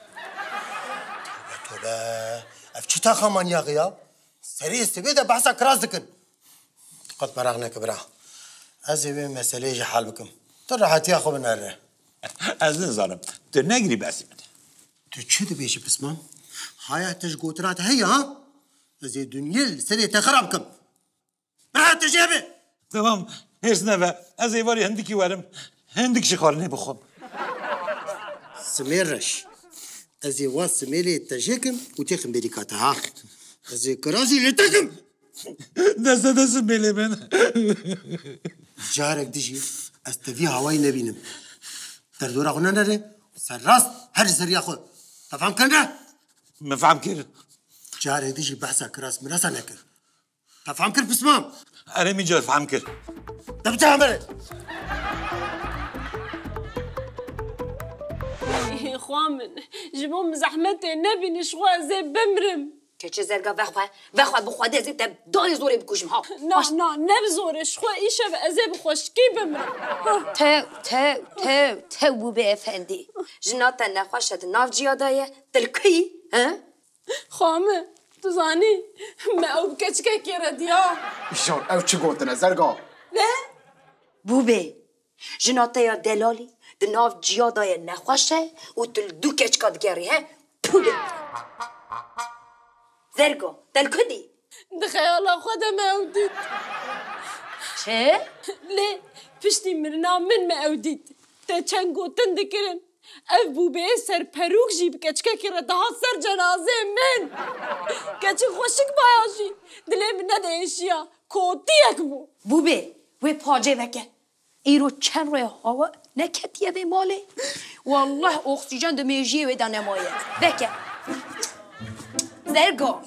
تولا افتشتا خمان يا غيا سري استبيدا بحثا كراس دكن قد براغنا كبرا ازي مسألة يجي حال بكم ترى حتى ياخذ من الره ازن ظالم تنقري بس تو شو تبيش بسمان هاي تشقوترات هي ها زي دنيا سري تخربكم ما تجيبه تمام هيش نفا ازي واري هندكي وارم هندك شخارني بخم سميرش ازي واس سميلي تجيكم وتخم بريكاتها ازي كراسي لتكم دست سميلي من جارك دجي استفي هواي نبينم تردورا غنا نري سراس هر سر ياخذ تفهم كنا ما فهم كير جارك دجي بحثا كراس مراسا نكر تفهم كر بسمام انا مين جار فهم كير تبتها مري خوامن جبون مزحمتي نبي نشوا زي بمرم كيتش زرقا بخوا بخوا دزي تب دوري زوري بكوش محا نا نبزور شخوا ايشا بأزي بخوش كي بمرم تو بوبي افندي جناتا نخوشت ناف جيادايا تلكي ها خوامن تزاني ما او بكتشكا كي رديا شون او چی گوتنه زرقا لا بوبي جناتا يا دلالي دناف جيادايا نخوشه و تلدو كتشكا دقاري ها بوبي زرقا تلكدي دخيالا خدا ما اوديت چه؟ ليه پشتی مرنا من ما اوديت تا چنگو تندکرن اف بوبه سر پروک جیب کچکا کرا daha سر جنازه من کچی خوشک بایاشی دلی من ندهشیا کوتیک بو بوبه و پاجه وکه ایرو چند روی هوا نکتیه به ماله والله اکسیژن دمیجیه و دانمایه وکه زرقا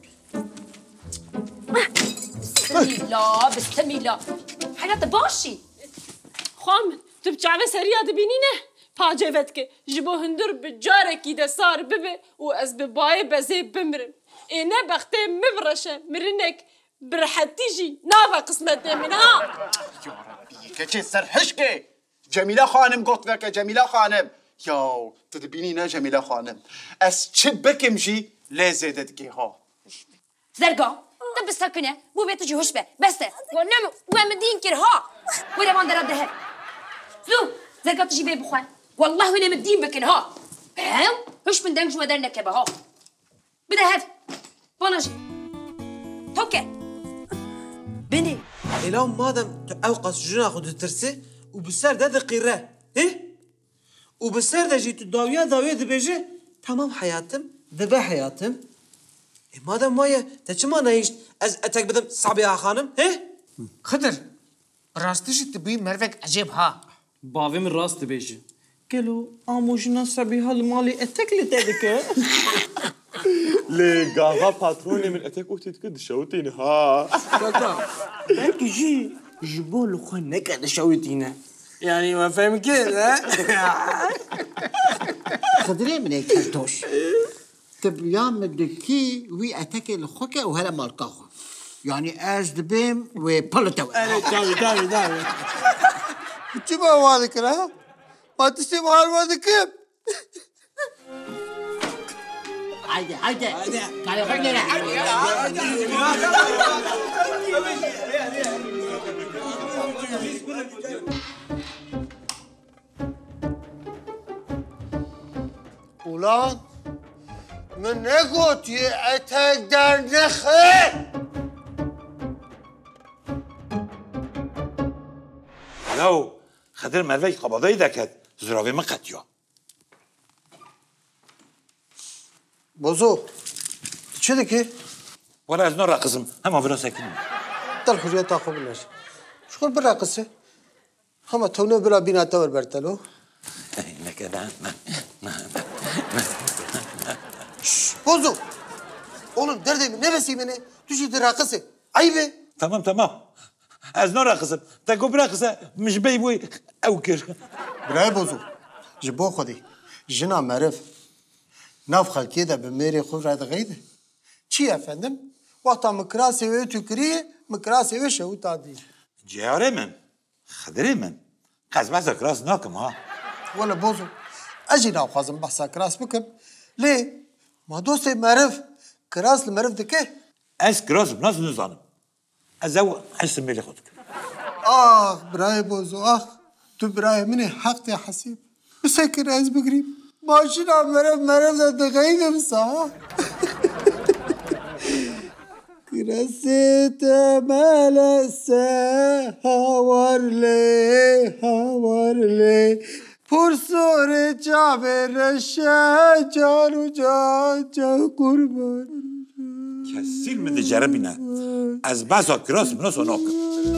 بسم الله حياتي باشي خام تبجعنا سريع دبينينه پاجوت که جبو هندر بجاره کی ده سار ببه و از ببای بزی بمرم اینه بخته مبرشه مرنک برحتیجی ناوا قسمت منها یا ربی که چه سرحشکه جمیله خانم گفت وکه جمیله خانم یا تدبینی نه جمیله خانم از چه بکم جی لازده دگی ها زرقا طب السكنة مو بيتجي هشبة بس ونعم ومدين كرها ولا ما ندرب ده زو زرقا تجي بيه بخوان والله وانا مدين بكنها هاو هش من دنج ودرنا كبها بده هذا بنجي توكل بني اليوم مادام اوقس جنا خد ترسي وبالسر ده دقيره ايه وبالسر ده جيت الداويه داويه دبيجي تمام حياتم ذبح حياتم مادام مايه تشما نايش از اتك بدم صعب يا خانم ايه خضر راستش تبي مرفق عجيب ها باوي من راست بيجي قالوا اموجنا صبي هالمالي اتك لتدك ليه قاغا باتروني من اتك وتتكد شوتين ها بك جي جبول خنك هذا شويتينا يعني ما فاهم كده خضري من الكرتوش تبيام الدكي وي اتاكي الخوكا وهلا مالكاخو يعني از دبيم وبلتو داوي تبا والك لا ما تسمع والك كيف هايدا قال خلينا ولاد من نقول يتقدر نخي لو خدر مرفق قبضاي دكت زراوي ما قتيا بوزو شو ذكي؟ ولا ازنو راقصم هم برا ساكن طل حجيه تاخذ بلاش شكون بالراقصه؟ هم تونا بلا بينا تور برتلو نكذا بوزو oğlum derdimi ne besiyim ne? Tuşi de rakısı. Ayıbı. تمام از نرقصم تگو برقصه مش بوی او کر برای بوزو جبو خودی جنا معرف ناف خلقی ده به میری خود را دغیده چی افندم وقتا مکراسی و تو کریه مکراسی و شو تادی جیاره من خدری من قزم کراس ناکم ها ولا بوزو اجي ناو خازم بحثا كراس بكم ليه ما دوستي معرف كراس المعرف دكه از کراس بناس نزانم از او حس میلی خودک براي بوزو تو براي مني حق يا حسيب مسكر عايز بقريب ماشينا معرف ده دغيده بصح كراسيت مالسه هاورلي پرسور جابرش جانو جان قربان کسیر من دجاره بینه از بسا کراس بناس و ناکم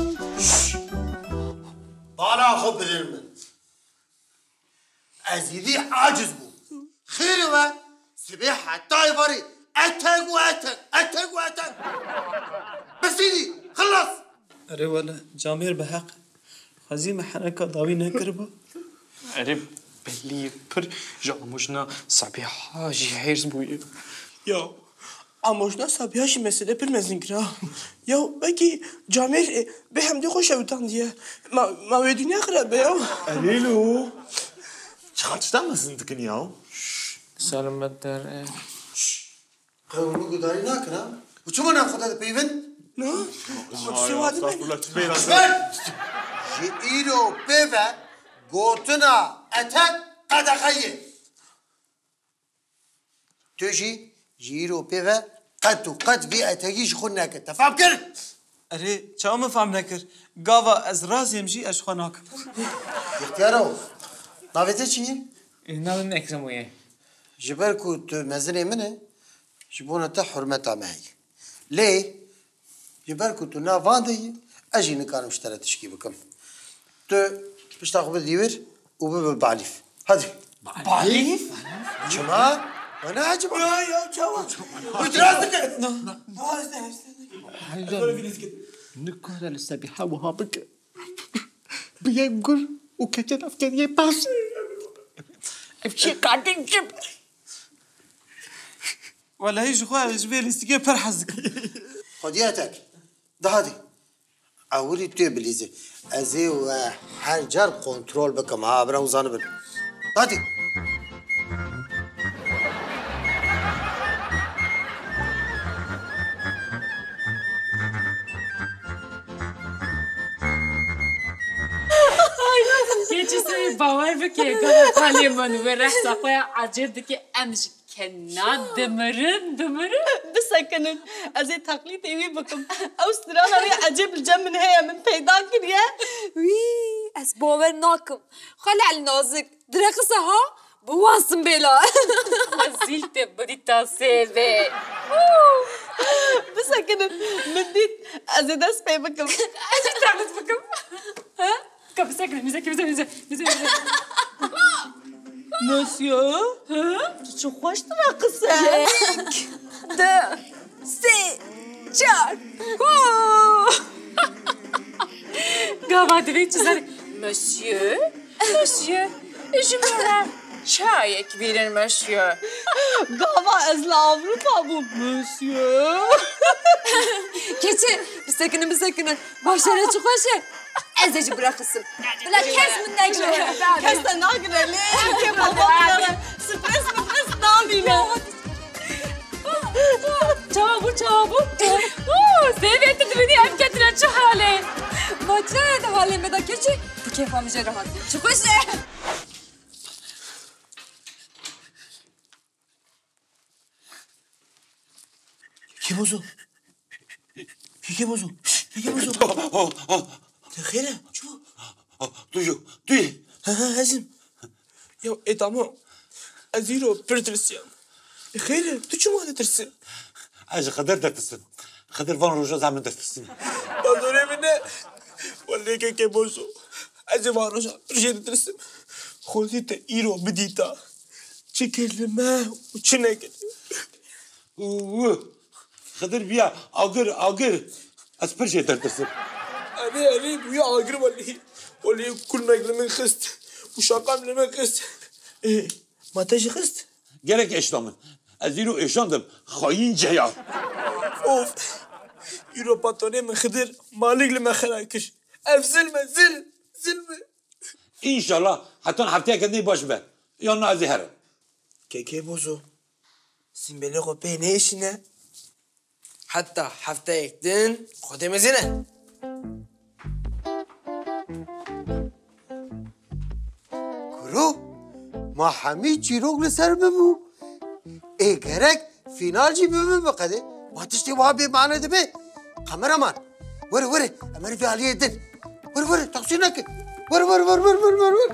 بالا خوب بدر من ازیدی عاجز بود خیلی و سبیح حتی ایواری اتق بسیدی خلص اره ولا جامير بحق خزيمة حركة ضاوي نكربه اره بلی پر جاموجنا صبیحا جی هیرز بویه یا اموجنا صبيحاش مسألة پر مزنكرا یا بكي جامير بهم دي خوش اوتان ديه ما ودوني اقرب يا قليلو چقدر مزندكن ياو سلامت در قومو قداري ناكنا وشو ما ناخذ هذا بيفن؟ لا جي ايرو بيفا قوتنا اتك قدقية تجي جيرو بيفا قد في اتكيش خلنا كتا فهم كر؟ اره چاو ما فهم نكر قاوا از راز يمشي اش خناك اختيارو نافته چي؟ ناو نكرمويه جبالكو مزني منه جبونا تا حرمتها معي ليه؟ جبالكو تو نافاندي اجي نكار مشترى تشكي بكم تو باش تاخذ بالديور وبالبعليف هذي بعليف؟ جماعة انا عجب يا تشاو وتراسك نكون للسبيحة وهابك بينقر وكتن افكاريه باس افشي قاعدين جب ولا هي جوخا جبال استيقي برحزك خدياتك ده هذي اولي تو بليزي ازي وحجر كنترول بكم ها برا وزانبن هذي چیزی باور بکی که خالی من و رحص خواه عجب دکی امج کناد دمرن بسكنن ازي تقليد ايوي بكم اوستراليا عجب الجمن هي من پیدا كريا وی از باور ناکم خالی على نازك درقصه ها بواسم بلا وزيلت بدي تاسيبي بسكنن من ديت ازي داس بي بكم اجي تعمل بكم ها كم ساكن مزاك مسيو شو خوش تراقصه یک دو سه چار قاعد بيت زاري مسيو اجمعنا شاي كبير مسيو قاوا از لافروبا بو مسيو keçi مسكنن başlara çıkışı ezeci bırakırsın bırak kes من نجله كسا ناقرة ليه كيف بابا سبريس نامينا çabuk seviyeti beni emketine şu hale maçı da halime de keçi bu keyfamıza rahat çıkışı كيبوزو خيره شو توی هزم يا ادامو ازيرو بردرسيان خيره تو شو ما تدرسي از خدر درتسن خدر وان روجا زمین درتسن بازوري منه ولا كيبوزو ازي وان روجا رجع تدرسم خذيت ايرو بديتا كلمه وشنك خدر بیا آگر از پرچه درتسن أبي ويا عاقر واللي كل نقل من خست وشاقام لمن خست إيه ما تجي خست جالك إيش ضمن أزيرو إيشاندم خاين جيار أوف يرو باتوني من خدر مالك لما خلاكش أف زلمة زلمة إن شاء الله حتى حفتها كدني باش به يلا أزهر كي بوزو سيمبلغو بينيشنا حتى حفتها يكدن خدي مزينة کرو ما همه چیروگ لسر ببو ای گرک فینال جی ببو بقده ما تشتی وها بی معنی دبی قمرمان وره امر في عليه دن وره تقصير نك وره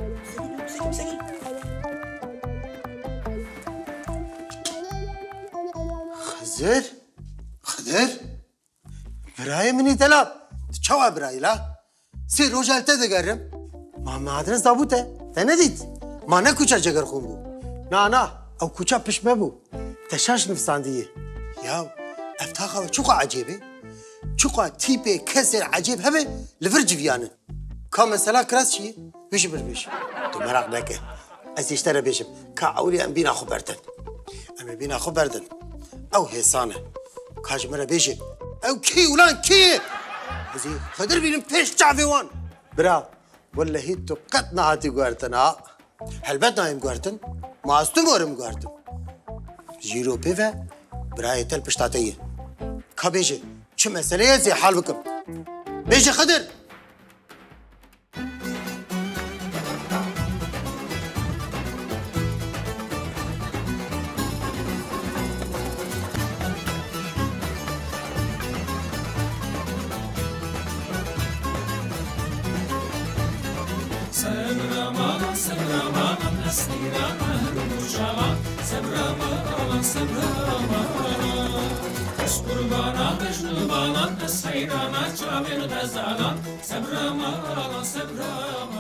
خضر برای منی تلاب چوا برای لا سی روجال تدگرم ما عدرس دابوته تندید ما نه کوچه جگر خون بو نه او کوچه پشمه بو تشاش نفساندیه یا افتاقه چوقا عجیبه چوقا تیپه کسر عجیب هبه لفرج بیانه که مثلا کراس چیه؟ بیش تو مراق نکه از اشتره بیشم که اولی ام بینا خوب بردن ام بینا خوب بردن او حسانه کاج مرا بیشه او کی ولان کی ازی خدر بینم پیش جعفوان برا ولا هي تو قد نعطي قارتنا هلبت نايم قارتن ما استمرم قارتن جيرو بيفا براي تل بشتاتيه كبيجي شو مسألة زي حال بكم بيجي خضر قربانا بس حيرانا جابر غزالا صبر ما صبر